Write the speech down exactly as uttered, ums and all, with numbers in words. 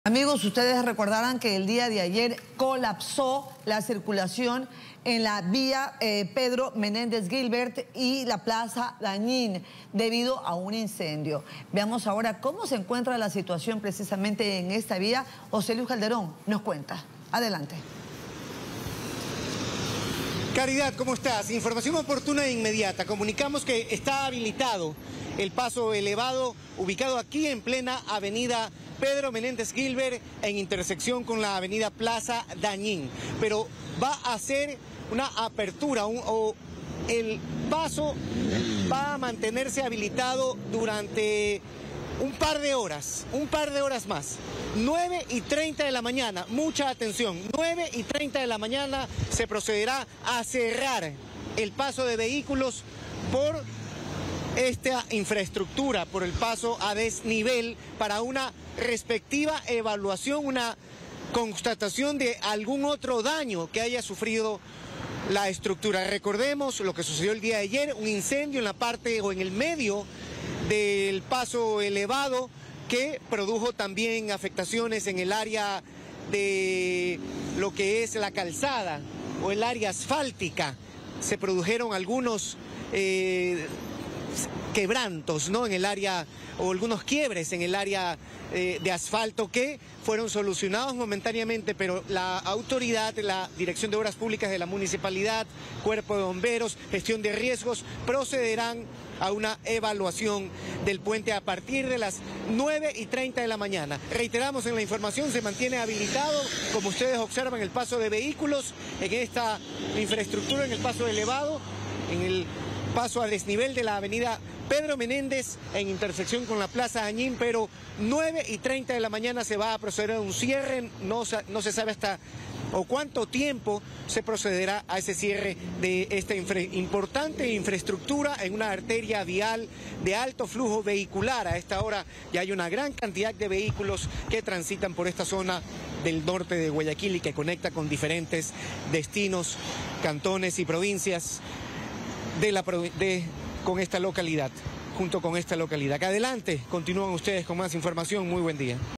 Amigos, ustedes recordarán que el día de ayer colapsó la circulación en la vía eh, Pedro Menéndez Gilbert y la Plaza Dañín debido a un incendio. Veamos ahora cómo se encuentra la situación precisamente en esta vía. José Luis Calderón nos cuenta. Adelante. Caridad, ¿cómo estás? Información oportuna e inmediata. Comunicamos que está habilitado el paso elevado ubicado aquí en plena avenida Pedro Menéndez Gilbert en intersección con la avenida Plaza Dañín. Pero va a ser una apertura un, o el paso va a mantenerse habilitado durante un par de horas, un par de horas más. nueve y treinta de la mañana, mucha atención, nueve y treinta de la mañana se procederá a cerrar el paso de vehículos por esta infraestructura, por el paso a desnivel para una respectiva evaluación, una constatación de algún otro daño que haya sufrido la estructura. Recordemos lo que sucedió el día de ayer, un incendio en la parte o en el medio del paso elevado que produjo también afectaciones en el área de lo que es la calzada o el área asfáltica. Se produjeron algunos eh, quebrantos, ¿no?, en el área, o algunos quiebres en el área eh, de asfalto que fueron solucionados momentáneamente, pero la autoridad, la Dirección de Obras Públicas de la Municipalidad, Cuerpo de Bomberos, Gestión de Riesgos, procederán a una evaluación del puente a partir de las nueve y treinta de la mañana. Reiteramos en la información, se mantiene habilitado, como ustedes observan, el paso de vehículos en esta infraestructura, en el paso elevado, en el paso a desnivel de la avenida Pedro Menéndez en intersección con la Plaza Dañín, pero nueve y treinta de la mañana se va a proceder a un cierre, no, no se sabe hasta o cuánto tiempo se procederá a ese cierre de esta infra, importante infraestructura en una arteria vial de alto flujo vehicular. A esta hora ya hay una gran cantidad de vehículos que transitan por esta zona del norte de Guayaquil y que conecta con diferentes destinos, cantones y provincias de la, de, con esta localidad, junto con esta localidad. Que adelante, continúan ustedes con más información. Muy buen día.